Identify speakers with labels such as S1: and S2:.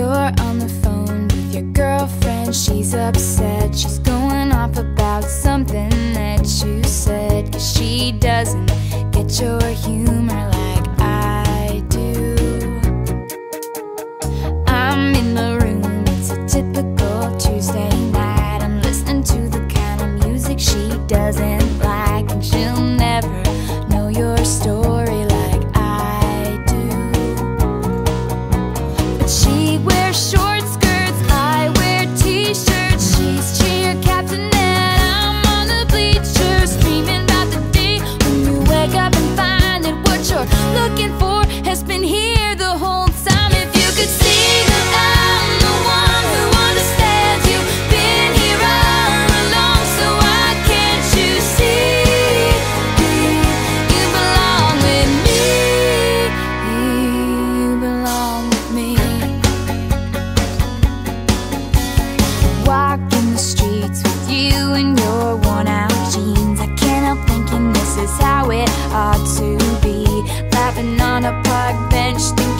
S1: You're on the phone with your girlfriend. She's upset, she's going off about something that you said, 'cause she doesn't get your humor like I do. I'm in the room, it's a typical Tuesday night. I'm listening to the kind of music she doesn't like, and she'll never know your story like I do. But she wears short skirts, I wear t-shirts. She's cheer captain and I'm on the bleachers, screaming about the day when you wake up and find that what you're looking for has been here the whole time. If you could see that I'm the one who understands, you've been here all along, so why can't you see you belong with me? You belong with me. Walking the streets with you in your worn out jeans, I can't help thinking this is how it ought to be. Laughing on a park bench, thinking